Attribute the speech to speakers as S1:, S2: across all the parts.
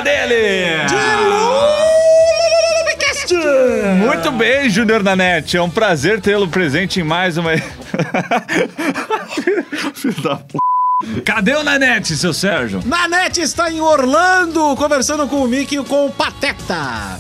S1: dele! Muito bem, Júnior Nanete. É um prazer tê-lo presente em mais uma... Filho da p... Cadê o Nanete, seu Sérgio?
S2: Nanete está em Orlando, conversando com o Mickey e com o Pateta.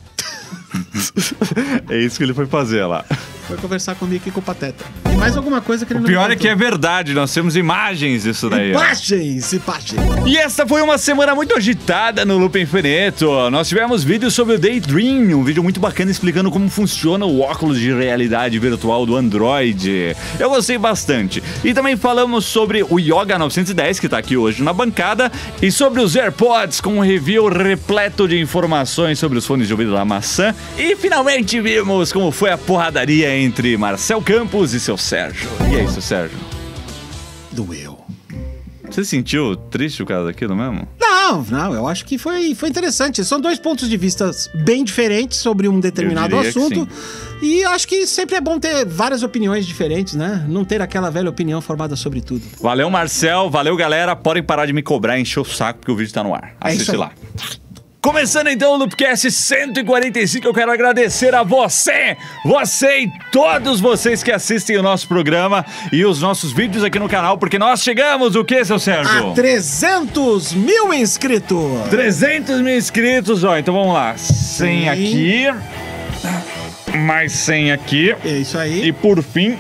S1: É isso que ele foi fazer lá.
S2: Foi conversar com o Mickey e com o Pateta. E mais alguma coisa que ele
S1: O
S2: não
S1: pior
S2: contou.
S1: é que é verdade, nós temos imagens disso daí.
S2: Imagens.
S1: E essa foi uma semana muito agitada no Loop Infinito. Nós tivemos vídeos sobre o Daydream, um vídeo muito bacana explicando como funciona o óculos de realidade virtual do Android. Eu gostei bastante. E também falamos sobre o Yoga 910, que tá aqui hoje na bancada, e sobre os AirPods, com um review repleto de informações sobre os fones de ouvido da maçã. E finalmente vimos como foi a porradaria entre Marcel Campos e seu Sérgio. E é isso, Sérgio?
S2: Doeu.
S1: Você se sentiu triste por causa daquilo mesmo?
S2: Não, eu acho que foi interessante. São dois pontos de vista bem diferentes sobre um determinado assunto. E acho que sempre é bom ter várias opiniões diferentes, né? Não ter aquela velha opinião formada sobre tudo.
S1: Valeu, Marcel. Valeu, galera. Podem parar de me cobrar e encher o saco porque o vídeo tá no ar. Assiste lá. Começando então o Loopcast 145, eu quero agradecer a você e todos vocês que assistem o nosso programa e os nossos vídeos aqui no canal, porque nós chegamos, o que, seu Sérgio?
S2: A 300 mil inscritos!
S1: 300 mil inscritos, ó, então vamos lá, 100 aqui, mais 100 aqui.
S2: É isso aí.
S1: E por fim...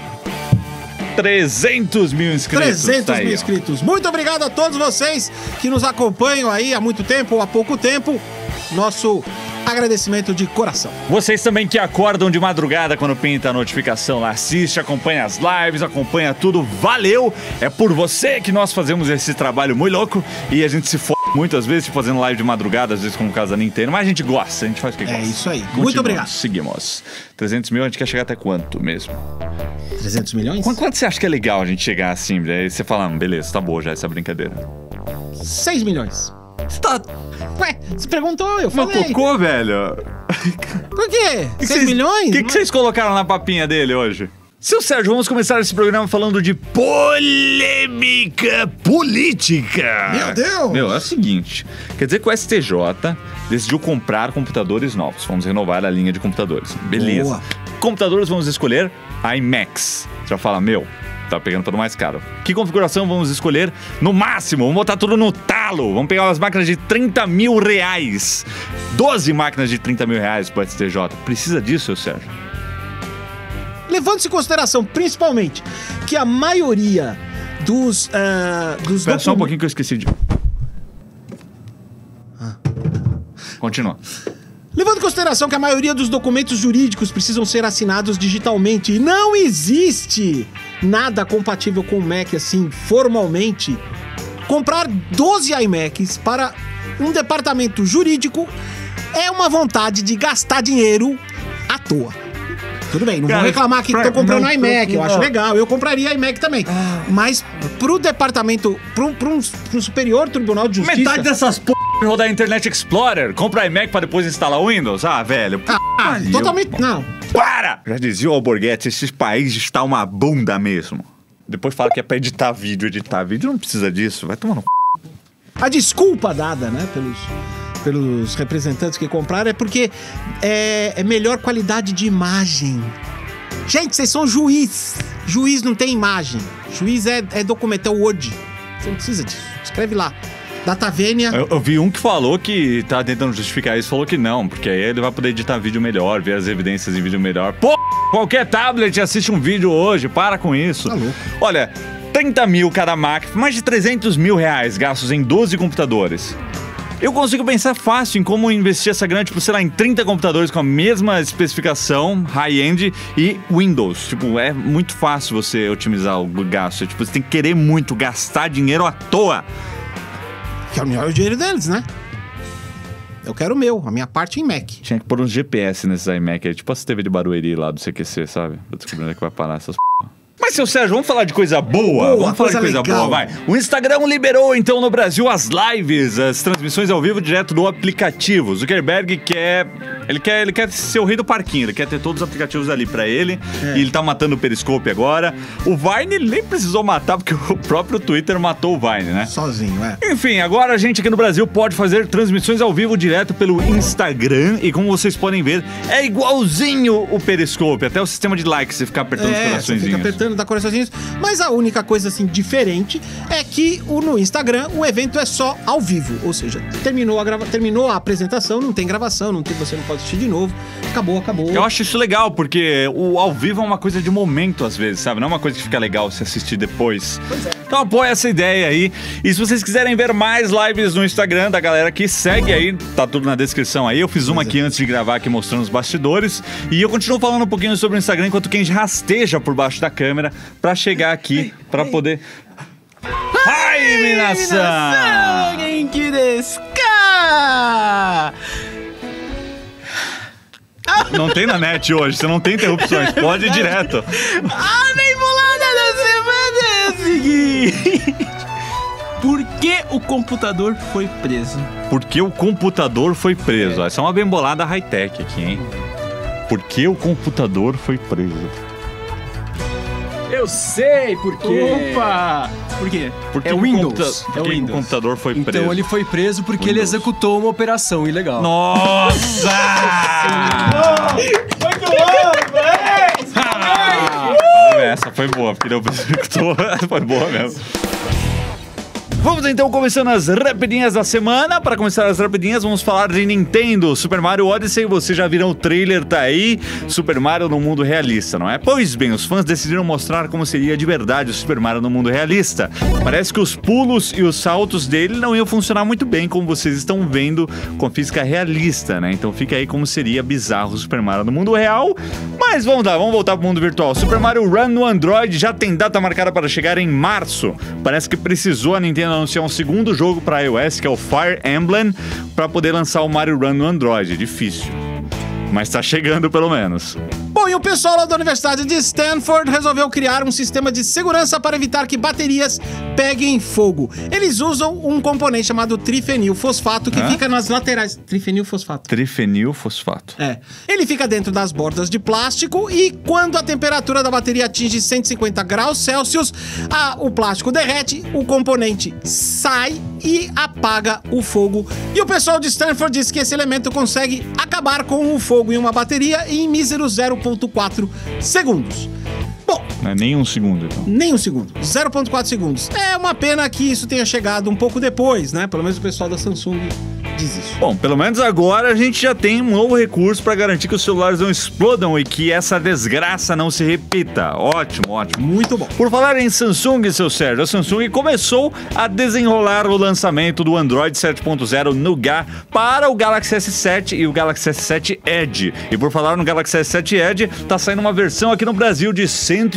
S1: 300 mil inscritos.
S2: 300 mil inscritos. Muito obrigado a todos vocês que nos acompanham aí há muito tempo ou há pouco tempo. Nosso agradecimento de coração.
S1: Vocês também que acordam de madrugada quando pinta a notificação lá, assiste, acompanha as lives, acompanha tudo, valeu! É por você que nós fazemos esse trabalho muito louco e a gente se f*** muitas vezes fazendo live de madrugada, às vezes como o caso da Nintendo, mas a gente gosta, a gente faz o que gosta.
S2: É isso aí.
S1: Continuamos,
S2: muito obrigado.
S1: Seguimos. 300 mil, a gente quer chegar até quanto mesmo?
S2: 300 milhões?
S1: Quanto você acha que é legal a gente chegar assim? Aí você fala, beleza, tá boa já essa brincadeira.
S2: 6 milhões.
S1: Você tá...
S2: Ué, você perguntou, eu falei.
S1: Meu cocô, velho.
S2: Por quê? 6 milhões?
S1: O que vocês colocaram na papinha dele hoje? Seu Sérgio, vamos começar esse programa falando de polêmica política.
S2: Meu Deus!
S1: Meu, é o seguinte, quer dizer que o STJ decidiu comprar computadores novos. Vamos renovar a linha de computadores. Beleza.
S2: Boa.
S1: Computadores vamos escolher iMacs. Você já fala, meu, tá pegando pelo mais caro. Que configuração vamos escolher? No máximo, vamos botar tudo no talo. Vamos pegar umas máquinas de 30 mil reais. 12 máquinas de 30 mil reais pro STJ. Precisa disso, seu Sérgio?
S2: Levando-se em consideração, principalmente, que a maioria dos
S1: Espera só um pouquinho que eu esqueci de... Continua.
S2: Levando em consideração que a maioria dos documentos jurídicos precisam ser assinados digitalmente e não existe nada compatível com o Mac assim, formalmente, comprar 12 iMacs para um departamento jurídico é uma vontade de gastar dinheiro à toa. Tudo bem, não vou reclamar que tô comprando iMac, eu acho legal, eu compraria iMac também. Mas pro departamento, pro um superior tribunal de justiça...
S1: Metade dessas p*** rodar Internet Explorer, compra iMac pra depois instalar o Windows? Ah, velho.
S2: Totalmente, não.
S1: Para! Já dizia o Alborguete, esse país está uma bunda mesmo. Depois fala que é pra editar vídeo não precisa disso, vai tomar no c...
S2: A desculpa dada, né, pelos representantes que compraram é porque é melhor qualidade de imagem. Gente, vocês são juiz. Juiz não tem imagem. Juiz é documento, é Word. Você não precisa disso. Escreve lá. Data vênia.
S1: Eu vi um que falou que tá tentando justificar isso, falou que não, porque aí ele vai poder editar vídeo melhor, ver as evidências em vídeo melhor. Pô, qualquer tablet assiste um vídeo hoje, para com isso.
S2: Tá louco.
S1: Olha, 30 mil cada máquina, mais de 300 mil reais gastos em 12 computadores. Eu consigo pensar fácil em como investir essa grana, tipo, sei lá, em 30 computadores com a mesma especificação, high-end e Windows. Tipo, é muito fácil você otimizar o gasto. Tipo, você tem que querer muito gastar dinheiro à toa.
S2: Que é o dinheiro deles, né? Eu quero o meu, a minha parte em Mac.
S1: Tinha que pôr uns GPS nesses iMac aí, tipo as TV de Barueri lá do CQC, sabe? Pra descobrir onde é que vai parar essas p***. Mas, seu Sérgio, vamos falar de coisa boa? Vamos falar de coisa boa, vai. O Instagram liberou, então, no Brasil, as lives, as transmissões ao vivo direto do aplicativo. Zuckerberg quer ser o rei do parquinho, ele quer ter todos os aplicativos ali pra ele. E ele tá matando o Periscope agora. O Vine, ele nem precisou matar, porque o próprio Twitter matou o Vine, né?
S2: Sozinho,
S1: Enfim, agora a gente aqui no Brasil pode fazer transmissões ao vivo direto pelo Instagram. E como vocês podem ver, é igualzinho o Periscope. Até o sistema de likes, você ficar apertando os coraçõezinhos.
S2: Fica apertando, dá coraçõezinhos. Mas a única coisa, assim, diferente é que no Instagram o evento é só ao vivo. Ou seja, terminou a apresentação, não tem gravação, você não pode assistir de novo. Acabou.
S1: Eu acho isso legal, porque o ao vivo é uma coisa de momento, às vezes, sabe? Não é uma coisa que fica legal se assistir depois.
S2: Pois é.
S1: Então apoia essa ideia aí. E se vocês quiserem ver mais lives no Instagram da galera que segue aí, tá tudo na descrição aí. Eu fiz uma aqui antes de gravar aqui mostrando os bastidores. E eu continuo falando um pouquinho sobre o Instagram enquanto quem rasteja por baixo da câmera pra chegar aqui, pra poder... Ai, minação!
S3: Genki desu ka?
S1: Não tem na net hoje, você não tem interrupções, pode ir direto.
S3: A bem bolada da semana é o seguinte: por que o computador foi preso?
S1: Porque o computador foi preso. Essa é uma bem bolada high-tech aqui, hein? Por que o computador foi preso?
S3: Eu sei por quê. Opa! Por quê?
S1: Porque
S3: é o Windows.
S1: Por que o computador foi preso?
S4: Então ele foi preso porque ele executou uma operação ilegal.
S1: Nossa!
S2: Muito bom, parabéns!
S1: Essa foi boa, porque ele executou. Foi boa mesmo. Vamos então começando as rapidinhas da semana. Para começar as rapidinhas, vamos falar de Nintendo. Super Mario Odyssey, vocês já viram o trailer, tá aí. Super Mario no mundo realista, não é? Pois bem, os fãs decidiram mostrar como seria de verdade o Super Mario no mundo realista. Parece que os pulos e os saltos dele não iam funcionar muito bem, como vocês estão vendo com a física realista, né? Então fica aí como seria bizarro o Super Mario no mundo real. Mas vamos voltar pro mundo virtual. Super Mario Run no Android já tem data marcada para chegar em março. Parece que precisou a Nintendo anunciar um segundo jogo para iOS, que é o Fire Emblem, para poder lançar o Mario Run no Android. Difícil, mas tá chegando pelo menos.
S2: Bom, e o pessoal lá da Universidade de Stanford resolveu criar um sistema de segurança para evitar que baterias peguem fogo. Eles usam um componente chamado trifenilfosfato que fica nas laterais. Trifenilfosfato.
S1: Trifenilfosfato.
S2: Ele fica dentro das bordas de plástico e quando a temperatura da bateria atinge 150 graus Celsius, o plástico derrete, o componente sai e apaga o fogo. E o pessoal de Stanford diz que esse elemento consegue acabar com o fogo em uma bateria em míseros 0,4 segundos. Bom,
S1: não é nem um segundo, então.
S2: Nem um segundo. 0,4 segundos. É uma pena que isso tenha chegado um pouco depois, né? Pelo menos o pessoal da Samsung diz isso.
S1: Bom, pelo menos agora a gente já tem um novo recurso para garantir que os celulares não explodam e que essa desgraça não se repita. Ótimo.
S2: Muito bom.
S1: Por falar em Samsung, seu Sérgio, a Samsung começou a desenrolar o lançamento do Android 7.0 Nougat para o Galaxy S7 e o Galaxy S7 Edge. E por falar no Galaxy S7 Edge, tá saindo uma versão aqui no Brasil de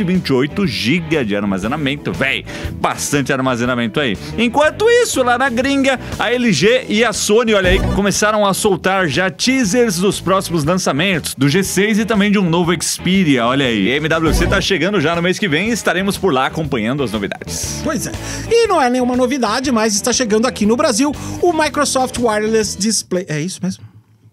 S1: 128 GB de armazenamento, bastante armazenamento aí. Enquanto isso, lá na gringa, a LG e a Sony, olha aí, começaram a soltar já teasers dos próximos lançamentos, do G6 e também de um novo Xperia, olha aí. A MWC tá chegando já no mês que vem e estaremos por lá acompanhando as novidades.
S2: Pois é. E não é nenhuma novidade, mas está chegando aqui no Brasil o Microsoft Wireless Display. É isso mesmo?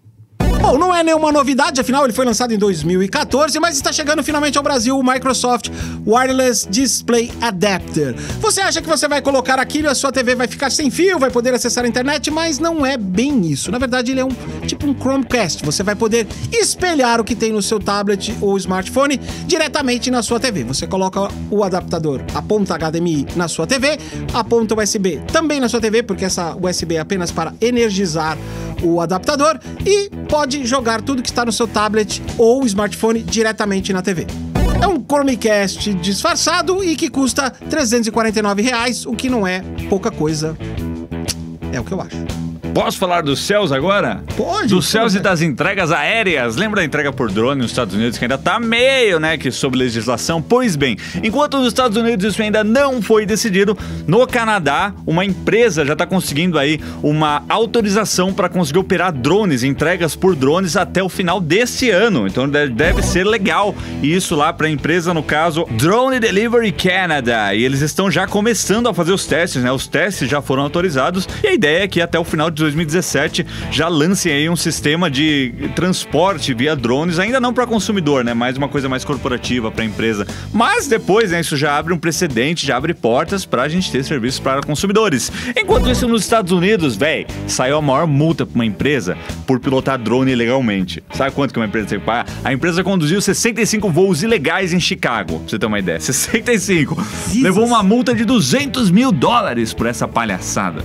S2: Bom, não é nenhuma novidade, afinal ele foi lançado em 2014, mas está chegando finalmente ao Brasil o Microsoft Wireless Display Adapter. Você acha que você vai colocar aquilo e a sua TV vai ficar sem fio, vai poder acessar a internet, mas não é bem isso. Na verdade, ele é tipo um Chromecast. Você vai poder espelhar o que tem no seu tablet ou smartphone diretamente na sua TV. Você coloca o adaptador, a ponta HDMI na sua TV, a ponta USB também na sua TV, porque essa USB é apenas para energizar o adaptador e pode jogar tudo que está no seu tablet ou smartphone diretamente na TV. É um Chromecast disfarçado e que custa R$ 349, o que não é pouca coisa. É o que eu acho.
S1: Posso falar dos céus agora?
S2: Pode.
S1: Dos céus e das entregas aéreas. Lembra da entrega por drone nos Estados Unidos, que ainda tá meio, né, que sob legislação? Pois bem, enquanto nos Estados Unidos isso ainda não foi decidido, no Canadá, uma empresa já tá conseguindo aí uma autorização para conseguir operar drones, entregas por drones até o final desse ano. Então deve ser legal isso lá para a empresa, no caso, Drone Delivery Canada. E eles estão já começando a fazer os testes, né? Os testes já foram autorizados e a ideia é que até o final de 2017 já lancem aí um sistema de transporte via drones, ainda não para consumidor, né? Mais uma coisa mais corporativa para a empresa. Mas depois, né, isso já abre um precedente, já abre portas para a gente ter serviços para consumidores. Enquanto isso, nos Estados Unidos, véi, saiu a maior multa para uma empresa por pilotar drone ilegalmente. Sabe quanto que uma empresa tem que pagar? A empresa conduziu 65 voos ilegais em Chicago, pra você ter uma ideia. 65.
S2: Jesus.
S1: Levou uma multa de $200 mil por essa palhaçada.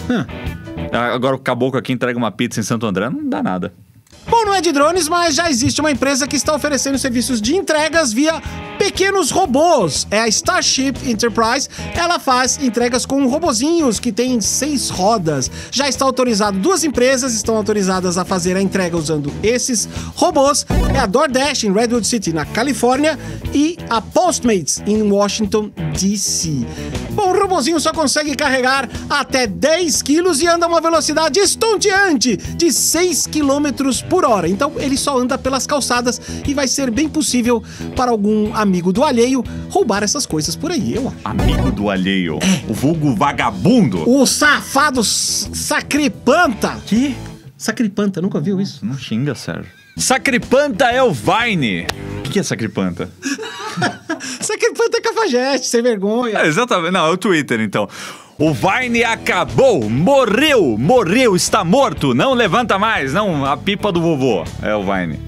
S1: Agora o caboclo aqui entrega uma pizza em Santo André, não dá nada.
S2: Bom, não é de drones, mas já existe uma empresa que está oferecendo serviços de entregas via pequenos robôs. É a Starship Enterprise. Ela faz entregas com robozinhos que têm 6 rodas. Já está autorizado, 2 empresas estão autorizadas a fazer a entrega usando esses robôs. É a DoorDash em Redwood City, na Califórnia, e a Postmates em Washington, D.C. Bom, o robozinho só consegue carregar até 10 quilos e anda a uma velocidade estonteante de 6 quilômetros por hora. Então ele só anda pelas calçadas e vai ser bem possível para algum amigo do alheio roubar essas coisas por aí, eu acho.
S1: Amigo do alheio? O vulgo vagabundo?
S2: O safado sacripanta!
S1: Que?
S2: Sacripanta, nunca viu isso?
S1: Não xinga, Sérgio. Sacripanta é o Vine. O que é sacripanta?
S2: Sacripanta é cafajeste, sem vergonha.
S1: Exatamente. Não, é o Twitter, então. O Vine acabou, morreu, está morto, não levanta mais, não, a pipa do vovô, é o Vine.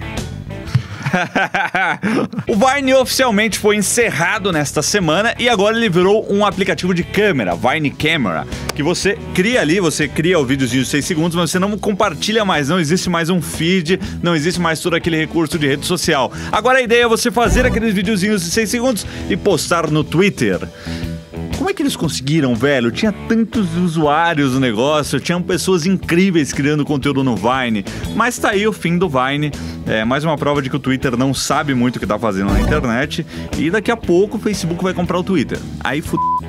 S1: O Vine oficialmente foi encerrado nesta semana e agora ele virou um aplicativo de câmera, Vine Camera, que você cria ali, você cria o videozinho de 6 segundos, mas você não compartilha mais, não existe mais um feed, não existe mais todo aquele recurso de rede social. Agora a ideia é você fazer aqueles videozinhos de 6 segundos e postar no Twitter. Como é que eles conseguiram, velho? Tinha tantos usuários no negócio, tinham pessoas incríveis criando conteúdo no Vine, mas tá aí o fim do Vine. É mais uma prova de que o Twitter não sabe muito o que tá fazendo na internet e daqui a pouco o Facebook vai comprar o Twitter. Aí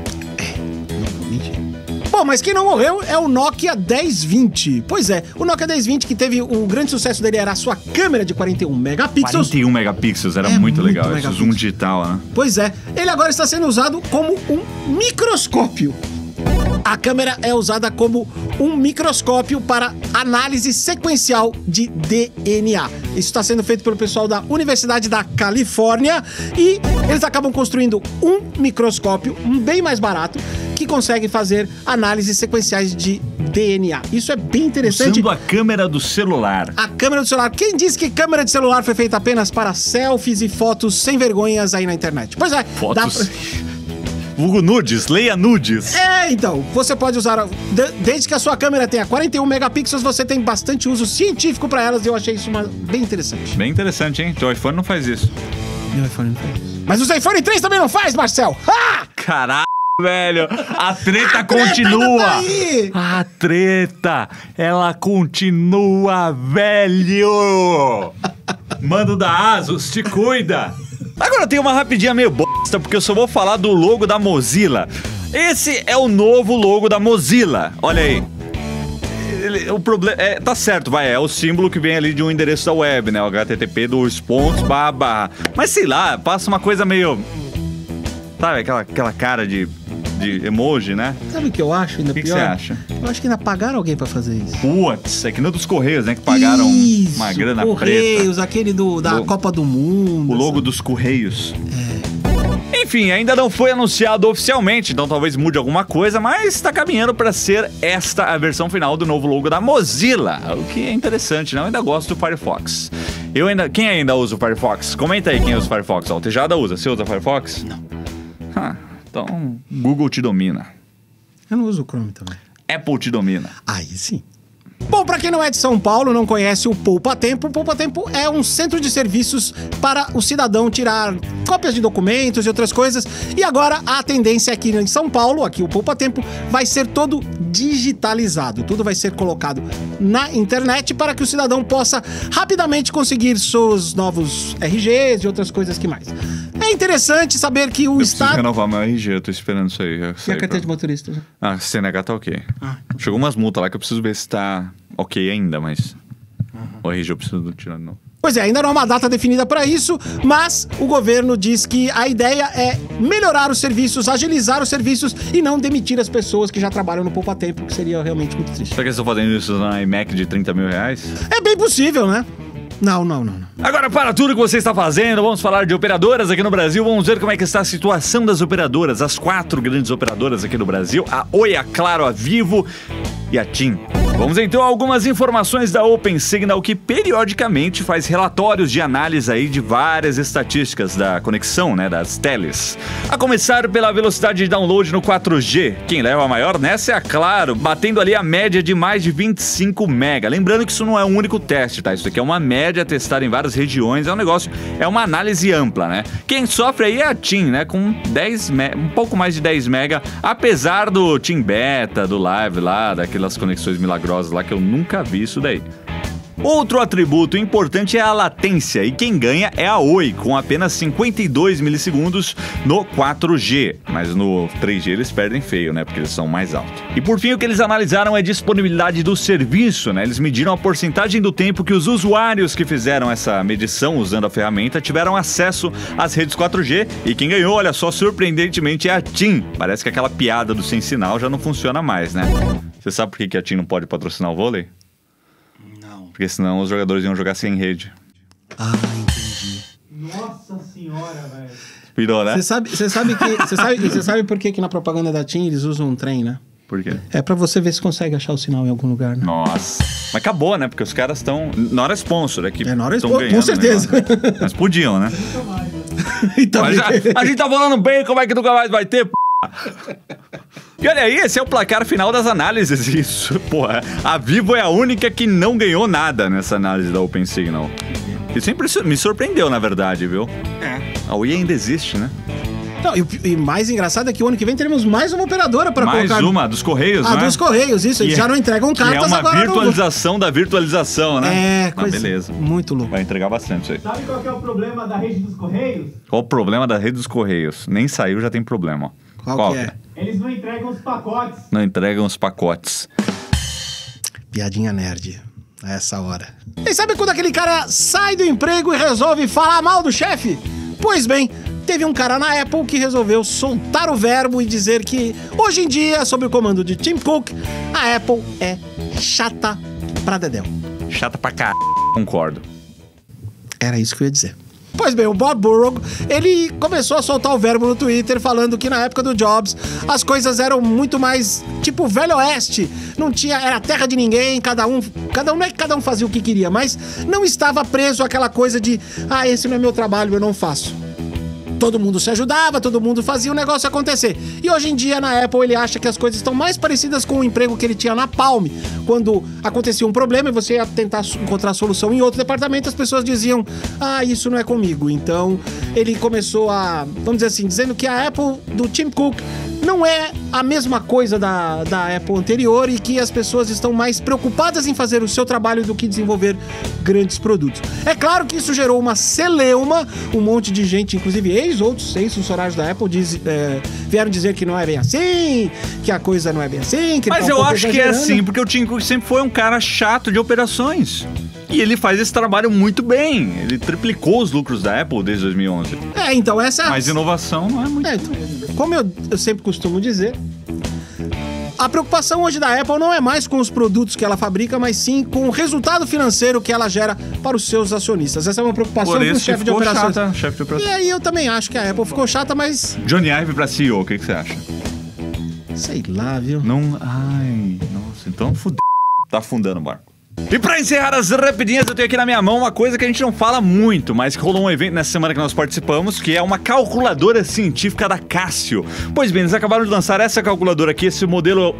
S2: Bom, mas quem não morreu é o Nokia 1020. Pois é, o Nokia 1020, que teve o grande sucesso dele, era a sua câmera de 41 megapixels.
S1: 41 megapixels, era muito legal. Esse zoom digital, né?
S2: Pois é, ele agora está sendo usado como um microscópio. A câmera é usada como um microscópio para análise sequencial de DNA. Isso está sendo feito pelo pessoal da Universidade da Califórnia e eles acabam construindo um microscópio bem mais barato que consegue fazer análises sequenciais de DNA. Isso é bem interessante.
S1: Usando a câmera do celular.
S2: A câmera do celular. Quem disse que câmera de celular foi feita apenas para selfies e fotos sem vergonhas aí na internet? Pois é.
S1: Fotos... Vulgo nudes, leia nudes.
S2: É, então, você pode usar, desde que a sua câmera tenha 41 megapixels, você tem bastante uso científico pra elas e eu achei isso bem interessante.
S1: Bem interessante, hein? Teu iPhone não faz isso.
S2: Meu iPhone não faz isso. Mas o iPhone 3 também não faz, Marcel! Ah!
S1: Caralho, velho, a treta continua.
S2: Tá aí.
S1: A treta, ela continua, velho. Mano da Asus, te cuida. Agora tem uma rapidinha meio bosta, porque eu só vou falar do logo da Mozilla. Esse é o novo logo da Mozilla. Olha aí. O problema tá certo, vai, é o símbolo que vem ali de um endereço da web, né? O http // Mas sei lá, passa uma coisa meio... Sabe, aquela cara de emoji, né?
S2: Sabe o que eu acho ainda pior?
S1: O que você acha?
S2: Eu acho que ainda pagaram alguém pra fazer isso.
S1: Putz, é que nem dos Correios, né? Que pagaram uma grana
S2: Correios,
S1: preta.
S2: aquele da Copa do Mundo.
S1: O logo dos Correios. Enfim, ainda não foi anunciado oficialmente, então talvez mude alguma coisa, mas está caminhando para ser esta a versão final do novo logo da Mozilla, o que é interessante, né? Eu ainda gosto do Firefox. Quem ainda usa o Firefox? Comenta aí quem usa o Firefox. O Tejada usa. Você usa o Firefox?
S2: Não.
S1: Então, Google te domina.
S2: Eu não uso o Chrome também.
S1: Apple te domina.
S2: Aí sim. Bom, para quem não é de São Paulo, não conhece o Poupa Tempo, o Poupa Tempo é um centro de serviços para o cidadão tirar cópias de documentos e outras coisas. E agora a tendência aqui em São Paulo, aqui o Poupa Tempo, vai ser todo digitalizado. Tudo vai ser colocado na internet para que o cidadão possa rapidamente conseguir seus novos RGs e outras coisas que mais. É interessante saber que o
S1: Eu preciso
S2: Estado...
S1: renovar meu RG, eu tô esperando isso aí.
S2: E a carteira de motorista?
S1: Ah, CNH tá ok.
S2: Ah.
S1: Chegou umas multas lá que eu preciso ver se tá ok ainda, mas... O RG eu preciso tirar de novo.
S2: Pois é, ainda não há uma data definida para isso, mas o governo diz que a ideia é melhorar os serviços, agilizar os serviços e não demitir as pessoas que já trabalham no Poupa Tempo, que seria realmente muito triste.
S1: Será que eles estão fazendo isso na iMac de 30 mil reais?
S2: É bem possível, né? Não.
S1: Agora, para tudo que você está fazendo, vamos falar de operadoras aqui no Brasil. Vamos ver como é que está a situação das operadoras. As 4 grandes operadoras aqui no Brasil. A Oi, a Claro, a Vivo e a TIM. Vamos então a algumas informações da OpenSignal, que periodicamente faz relatórios de análise aí de várias estatísticas da conexão, né, das teles. A começar pela velocidade de download no 4G. Quem leva a maior nessa é a Claro, batendo ali a média de mais de 25 mega. Lembrando que isso não é um único teste, tá? Isso aqui é uma média testada em várias regiões, é um negócio, é uma análise ampla, né? Quem sofre aí é a TIM, né, com um pouco mais de 10 mega, apesar do TIM Beta, do Live lá, daquelas conexões milagrosas lá que eu nunca vi isso daí. Outro atributo importante é a latência, e quem ganha é a Oi, com apenas 52 milissegundos no 4G. Mas no 3G eles perdem feio, né? Porque eles são mais altos. E por fim, o que eles analisaram é a disponibilidade do serviço, né? Eles mediram a porcentagem do tempo que os usuários que fizeram essa medição usando a ferramenta tiveram acesso às redes 4G. E quem ganhou, olha só, surpreendentemente é a TIM. Parece que aquela piada do sem sinal já não funciona mais, né? Você sabe por que a TIM não pode patrocinar o vôlei? Porque senão os jogadores iam jogar sem rede.
S2: Ah, entendi.
S3: Nossa senhora, velho.
S1: Pirou, né?
S2: Você sabe por que na propaganda da TIM eles usam um trem, né?
S1: Por quê?
S2: É pra você ver se consegue achar o sinal em algum lugar, né?
S1: Nossa. Mas acabou, né? Porque os caras estão... Não era sponsor, é que
S2: É, não era
S1: tão
S2: sponsor,
S1: ganhando,
S2: com certeza.
S1: né? Mas podiam, né?
S2: Então,
S1: Mas a gente tá falando bem, como é que nunca mais vai ter, p***? E olha aí, esse é o placar final das análises. Isso, porra. A Vivo é a única que não ganhou nada nessa análise da OpenSignal. Isso sempre me surpreendeu, na verdade, viu? A Oi ainda existe, né?
S2: Não, e mais engraçado é que o ano que vem teremos mais uma operadora para colocar...
S1: Mais uma, dos Correios, né?
S2: dos Correios, isso. Eles já não entregam cartas
S1: agora. Que é uma
S2: agora
S1: virtualização da virtualização, né?
S2: É, coisa...
S1: beleza.
S2: Muito louco.
S1: Vai entregar bastante isso aí.
S3: Sabe qual que é o problema da rede dos Correios?
S1: Qual o problema da rede dos Correios? Nem saiu, já tem problema. Ó.
S2: Qual que é?
S3: Eles não entregam os pacotes.
S1: Não entregam os pacotes.
S2: Piadinha nerd. A essa hora. E sabe quando aquele cara sai do emprego e resolve falar mal do chefe? Pois bem, teve um cara na Apple que resolveu soltar o verbo e dizer que, hoje em dia, sob o comando de Tim Cook, a Apple é chata pra dedéu.
S1: Chata pra c... Concordo.
S2: Era isso que eu ia dizer. Pois bem, o Bob Burrow, ele começou a soltar o verbo no Twitter falando que na época do Jobs as coisas eram muito mais tipo Velho Oeste. Não tinha, era terra de ninguém, cada um não é que cada um fazia o que queria, mas não estava preso àquela coisa de esse não é meu trabalho, eu não faço. Todo mundo se ajudava, todo mundo fazia o negócio acontecer. E hoje em dia, na Apple, ele acha que as coisas estão mais parecidas com o emprego que ele tinha na Palm. Quando acontecia um problema e você ia tentar encontrar solução em outro departamento, as pessoas diziam, isso não é comigo. Então, ele começou a, vamos dizer assim, dizendo que a Apple do Tim Cook não é a mesma coisa da Apple anterior e que as pessoas estão mais preocupadas em fazer o seu trabalho do que desenvolver grandes produtos. É claro que isso gerou uma celeuma, um monte de gente, inclusive outros ex-funcionários da Apple vieram dizer que não é bem assim, que a coisa não é bem assim, que
S1: Mas eu acho que é assim, porque o Tim Cook sempre foi um cara chato de operações. E ele faz esse trabalho muito bem. Ele triplicou os lucros da Apple desde 2011.
S2: Então essa...
S1: Mas inovação não é muito...
S2: Então, como eu sempre costumo dizer, a preocupação hoje da Apple não é mais com os produtos que ela fabrica, mas sim com o resultado financeiro que ela gera para os seus acionistas. Essa é uma preocupação do chefe de operações.
S1: Chefe de operações.
S2: E aí eu também acho que a Apple ficou chata, mas...
S1: Johnny Ive pra CEO, o que você acha?
S2: Sei lá, viu?
S1: Não... Ai, nossa, então fudeu. Tá afundando o barco. E pra encerrar as rapidinhas, eu tenho aqui na minha mão uma coisa que a gente não fala muito, mas que rolou um evento nessa semana que nós participamos, que é uma calculadora científica da Casio. Pois bem, eles acabaram de lançar essa calculadora aqui, esse modelo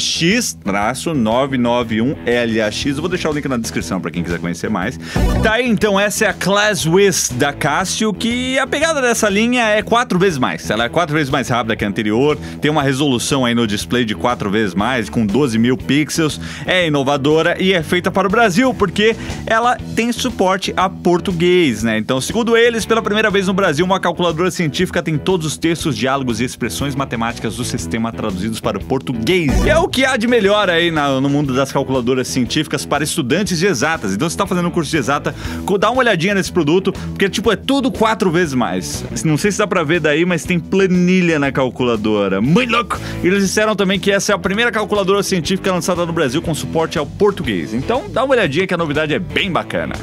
S1: FX-991LAX. Eu vou deixar o link na descrição pra quem quiser conhecer mais. Tá aí, então, essa é a ClassWiz da Casio, que a pegada dessa linha é 4 vezes mais. Ela é 4 vezes mais rápida que a anterior, tem uma resolução aí no display de 4 vezes mais, com 12 mil pixels, é inovadora e é feita para o Brasil, porque ela tem suporte a português, né? Então, segundo eles, pela primeira vez no Brasil, uma calculadora científica tem todos os textos, diálogos e expressões matemáticas do sistema traduzidos para o português. E é o que há de melhor aí no mundo das calculadoras científicas para estudantes de exatas. Então, se você tá fazendo um curso de exata, dá uma olhadinha nesse produto, porque, tipo, é tudo 4 vezes mais. Não sei se dá pra ver daí, mas tem planilha na calculadora. Muito louco! E eles disseram também que essa é a primeira calculadora científica lançada no Brasil com suporte ao português. Então, dá uma olhadinha que a novidade é bem bacana.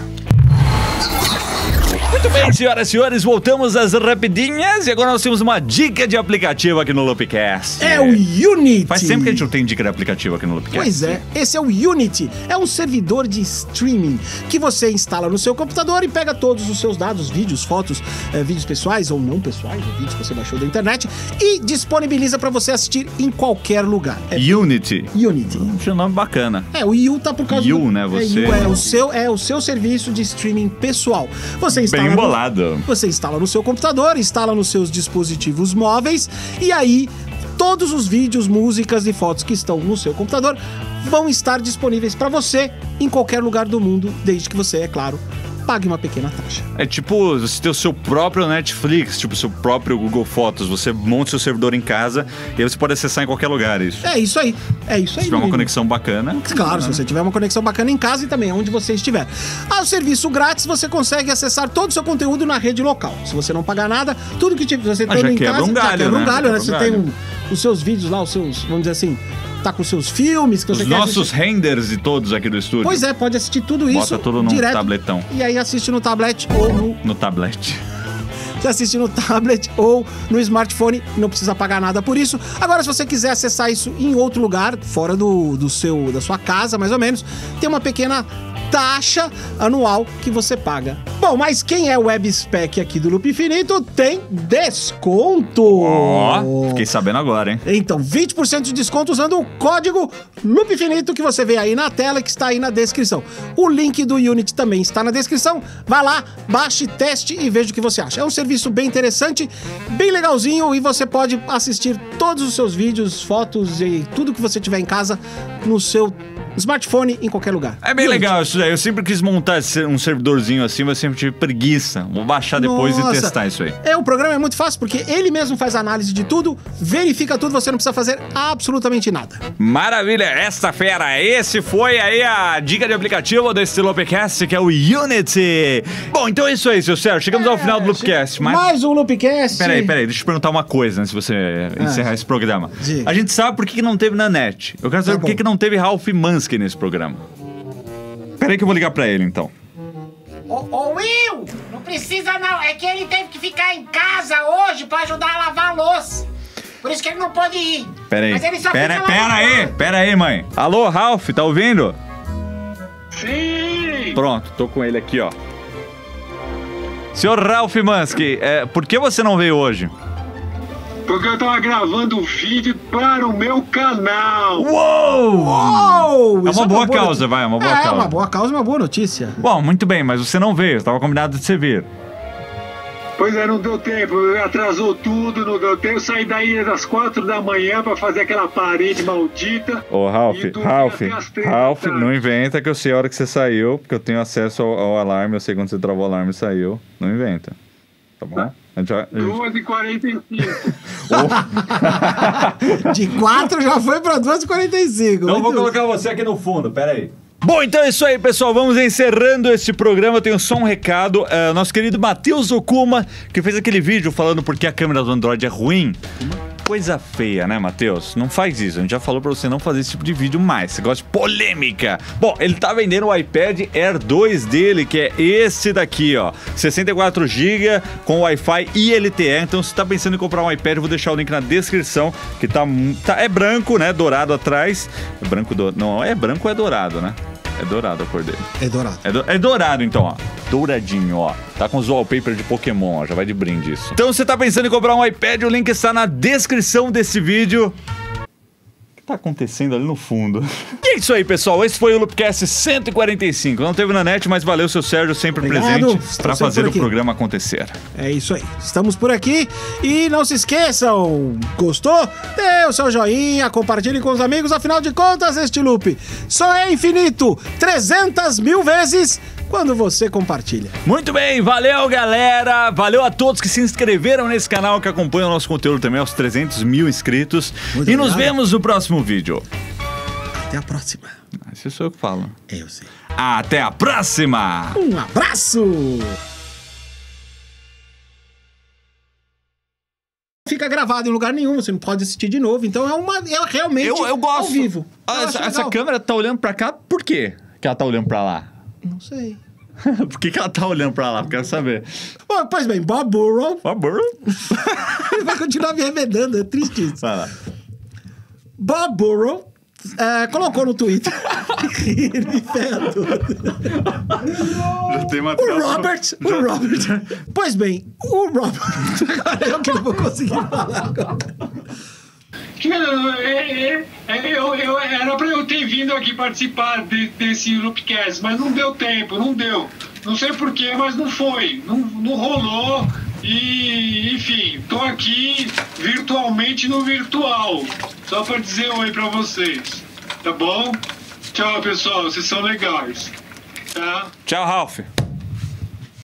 S1: Muito bem, senhoras e senhores, voltamos às rapidinhas e agora nós temos uma dica de aplicativo aqui no Loopcast.
S2: É o Unity.
S1: Faz tempo que a gente não tem dica de aplicativo aqui no Loopcast.
S2: Pois é, esse é o Unity. É um servidor de streaming que você instala no seu computador e pega todos os seus dados, vídeos, fotos, vídeos pessoais ou não pessoais, vídeos que você baixou da internet e disponibiliza para você assistir em qualquer lugar.
S1: Unity.
S2: Unity.
S1: Tinha um nome bacana.
S2: O U tá por causa
S1: U, né? Você.
S2: É o seu serviço de streaming pessoal. Você instala
S1: Bem bolado.
S2: Você instala no seu computador, instala nos seus dispositivos móveis e aí todos os vídeos, músicas e fotos que estão no seu computador vão estar disponíveis para você em qualquer lugar do mundo, desde que você, é claro, pague uma pequena taxa. É
S1: tipo você ter o seu próprio Netflix, tipo o seu próprio Google Fotos. Você monta o seu servidor em casa e aí você pode acessar em qualquer lugar isso.
S2: É isso aí. Se
S1: tiver uma conexão bacana.
S2: Claro, se você tiver uma conexão bacana em casa e também onde você estiver. Ao serviço grátis, você consegue acessar todo o seu conteúdo na rede local. Se você não pagar nada, tudo que você tem em casa, já quebra um galho, né? Você tem os seus vídeos lá, os seus, vamos dizer assim, tá com seus filmes que você quer assistir.
S1: Nossos renders de todos aqui do estúdio.
S2: Pois é, pode assistir tudo isso.
S1: Bota tudo num
S2: direto,
S1: tabletão.
S2: E aí assiste no tablet ou no tablet. Você assiste no tablet ou no smartphone, não precisa pagar nada por isso. Agora, se você quiser acessar isso em outro lugar, fora da sua casa, mais ou menos, tem uma pequena taxa anual que você paga. Bom, mas quem é o WebSpec aqui do Loop Infinito tem desconto!
S1: Fiquei sabendo agora, hein?
S2: Então, 20% de desconto usando o código Loop Infinito que você vê aí na tela, que está aí na descrição. O link do Unity também está na descrição. Vai lá, baixe, teste e veja o que você acha. É um serviço bem interessante, bem legalzinho e você pode assistir todos os seus vídeos, fotos e tudo que você tiver em casa no seu smartphone em qualquer lugar.
S1: É bem legal isso daí. Eu sempre quis montar um servidorzinho assim, mas sempre tive preguiça. Vou baixar depois e testar isso aí.
S2: O programa é muito fácil porque ele mesmo faz análise de tudo, verifica tudo, você não precisa fazer absolutamente nada.
S1: Maravilha, essa fera. Esse foi aí a dica de aplicativo desse Loopcast, que é o Unity. Bom, então é isso aí, seu Sérgio. Chegamos ao final do Loopcast.
S2: Mais um Loopcast.
S1: Peraí, deixa eu perguntar uma coisa antes de você encerrar esse programa.
S2: Diga.
S1: A gente sabe por que não teve Nanete. Eu quero saber por que não teve Ralph Mansky nesse programa. Peraí que eu vou ligar pra ele, então.
S5: Ô Will, não precisa não, é que ele teve que ficar em casa hoje pra ajudar a lavar a louça. Por isso que ele não pôde ir.
S1: Peraí,
S5: Mas ele só
S1: pera aí, mãe. Alô, Ralph, tá ouvindo?
S6: Sim!
S1: Pronto, tô com ele aqui, ó. Senhor Ralph Mansky, por que você não veio hoje?
S6: Porque eu tava gravando um vídeo para o meu canal.
S2: Uou!
S1: É uma boa causa, vai, é uma boa causa.
S2: É uma boa causa e uma boa notícia.
S1: Bom, muito bem, mas você não veio, tava combinado de você vir.
S6: Pois é, não deu tempo, atrasou tudo, não deu tempo. Eu saí daí às 4 da manhã pra fazer aquela parede maldita.
S1: Ô, Ralph, não inventa que eu sei a hora que você saiu, porque eu tenho acesso ao alarme, eu sei quando você travou o alarme e saiu. Não inventa, tá bom?
S6: 2h45.
S2: De 4 já foi pra 2h45.
S1: Então vou colocar você aqui no fundo, peraí. Bom, então é isso aí, pessoal. Vamos encerrando esse programa. Eu tenho só um recado. Nosso querido Matheus Okuma, que fez aquele vídeo falando por que a câmera do Android é ruim. Coisa feia, né, Matheus? Não faz isso. A gente já falou pra você não fazer esse tipo de vídeo mais. Você gosta de polêmica. Bom, ele tá vendendo o iPad Air 2 dele, que é esse daqui, ó. 64 GB com Wi-Fi e LTE. Então, se tá pensando em comprar um iPad, eu vou deixar o link na descrição, que é branco, né? Dourado atrás. Não, é branco ou é dourado, né? É dourado a cor dele.
S2: É dourado.
S1: É dourado, então, ó. Douradinho, ó. Tá com os wallpaper de Pokémon, ó. Já vai de brinde isso. Então, você tá pensando em comprar um iPad, o link está na descrição desse vídeo. O que tá acontecendo ali no fundo? E é isso aí, pessoal. Esse foi o Loopcast 145. Não teve na net, mas valeu, seu Sérgio, sempre presente pra fazer o programa acontecer.
S2: É isso aí. Estamos por aqui. E não se esqueçam, gostou? Dê o seu joinha, compartilhe com os amigos. Afinal de contas, este loop só é infinito 300 mil vezes quando você compartilha.
S1: Muito bem, valeu, galera. Valeu a todos que se inscreveram nesse canal, que acompanham o nosso conteúdo também, aos 300 mil inscritos.
S2: Muito
S1: e nos
S2: obrigado.
S1: vemos no próximo vídeo.
S2: Até a próxima.
S1: Isso sou eu que falo.
S2: Eu sei.
S1: Até a próxima!
S2: Um abraço! Fica gravado em lugar nenhum, você não pode assistir de novo. Então é realmente
S1: Eu gosto.
S2: ao vivo.
S1: Ah,
S2: Eu acho
S1: essa
S2: legal.
S1: câmera tá olhando pra cá, por quê que ela tá olhando pra lá?
S2: Não sei.
S1: Por que ela tá olhando pra lá? Quero saber.
S2: Bom, pois bem, Bob Burrow
S1: Por favor.
S2: ele vai continuar me remedando, é triste isso.
S1: Vai lá.
S2: Bob Burrow colocou no Twitter. Ele me ferra todo.
S1: Já tem
S2: O
S1: material.
S2: Robert. Pois bem, o Robert. Agora eu que não vou conseguir falar agora.
S6: Era pra eu ter vindo aqui participar desse Loopcast, mas não deu tempo, não deu. Não sei porquê, mas não foi. Não rolou. E, enfim, tô aqui virtualmente no virtual. Só pra dizer oi pra vocês. Tá bom? Tchau, pessoal. Vocês são legais. Tá?
S1: Tchau, Ralph.